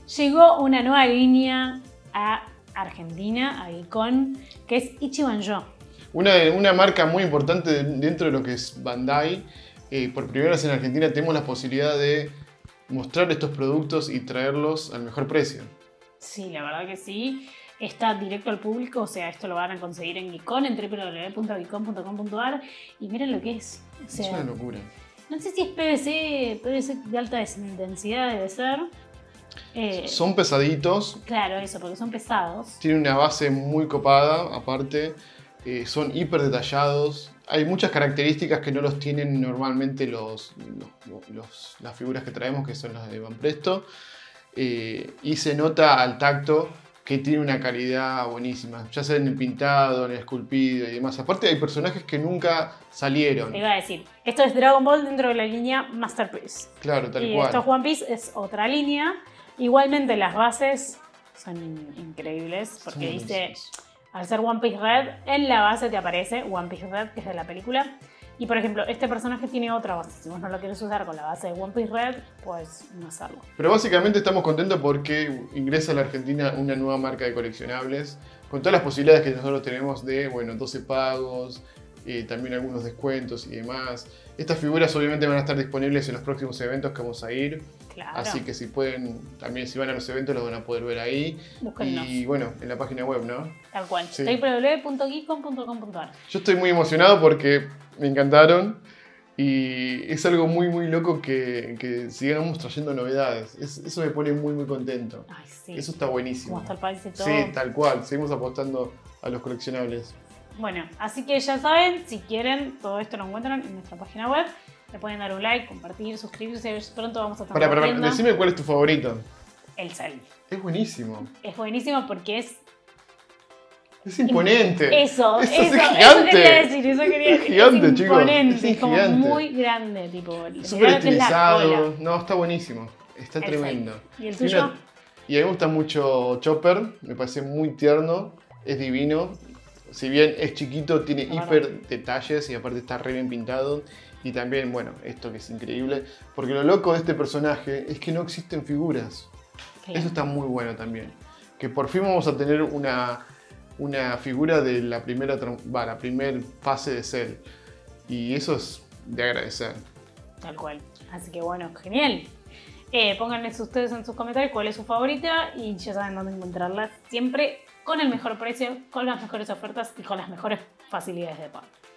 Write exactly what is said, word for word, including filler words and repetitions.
Llegó una nueva línea a Argentina, a Icon, que es Ichiban Yo. Una, una marca muy importante dentro de lo que es Bandai. Eh, por primera vez en Argentina tenemos la posibilidad de mostrar estos productos y traerlos al mejor precio. Sí, la verdad que sí. Está directo al público, o sea, esto lo van a conseguir en Icon, en w w w punto icon punto com punto a r. Y miren lo que es. O sea, es una locura. No sé si es P V C, P V C de alta intensidad debe ser. Eh, son pesaditos. Claro, eso, porque son pesados. Tienen una base muy copada, aparte. Eh, son hiper detallados. Hay muchas características que no los tienen normalmente los, los, los, las figuras que traemos, que son las de Van Presto. Eh, y se nota al tacto que tiene una calidad buenísima, ya sea en el pintado, en el esculpido y demás. Aparte hay personajes que nunca salieron. Te iba a decir, esto es Dragon Ball dentro de la línea Masterpiece. Claro, tal y cual. Y esto One Piece es otra línea. Igualmente las bases son in increíbles, porque son dice, buenísimos. Al ser One Piece Red, en la base te aparece One Piece Red, que es de la película. Y por ejemplo, este personaje tiene otra base. Si vos no lo quieres usar con la base de One Piece Red, pues no hacerlo. Pero básicamente estamos contentos porque ingresa a la Argentina una nueva marca de coleccionables con todas las posibilidades que nosotros tenemos de, bueno, doce pagos, eh, también algunos descuentos y demás. Estas figuras obviamente van a estar disponibles en los próximos eventos que vamos a ir. Claro. Así que si pueden, también si van a los eventos los van a poder ver ahí. Búsquennos. Y bueno, en la página web, ¿no? Tal cual. Sí. w w w punto geekon punto com punto a r. Yo estoy muy emocionado porque me encantaron y es algo muy muy loco que, que sigamos trayendo novedades. Es, eso me pone muy muy contento. Ay, sí. Eso está buenísimo. Como hasta el país y todo. Sí, tal cual. Seguimos apostando a los coleccionables. Bueno, así que ya saben, si quieren, todo esto lo encuentran en nuestra página web. Le pueden dar un like, compartir, suscribirse. Pronto vamos a estar Para, para, para, decime cuál es tu favorito. El Cell. Es buenísimo. Es buenísimo porque es... Es imponente. Eso, eso, eso, es gigante. eso quería decir, eso quería decir. Es gigante, es chicos. Imponente, Es como gigante. muy grande, tipo. Súper estilizado. No, está buenísimo. Está el tremendo. Cell. ¿Y el tuyo? Mira, y a mí me gusta mucho Chopper. Me parece muy tierno. Es divino. Si bien es chiquito, tiene Claro. hiper detalles y aparte está re bien pintado. Y también, bueno, esto que es increíble. Porque lo loco de este personaje es que no existen figuras. Claro. Eso está muy bueno también. Que por fin vamos a tener una, una figura de la primera, va, la primer fase de Cell. Y eso es de agradecer. Tal cual. Así que bueno, genial. Eh, pónganles ustedes en sus comentarios cuál es su favorita y ya saben dónde encontrarla. Siempre con el mejor precio, con las mejores ofertas y con las mejores facilidades de pago.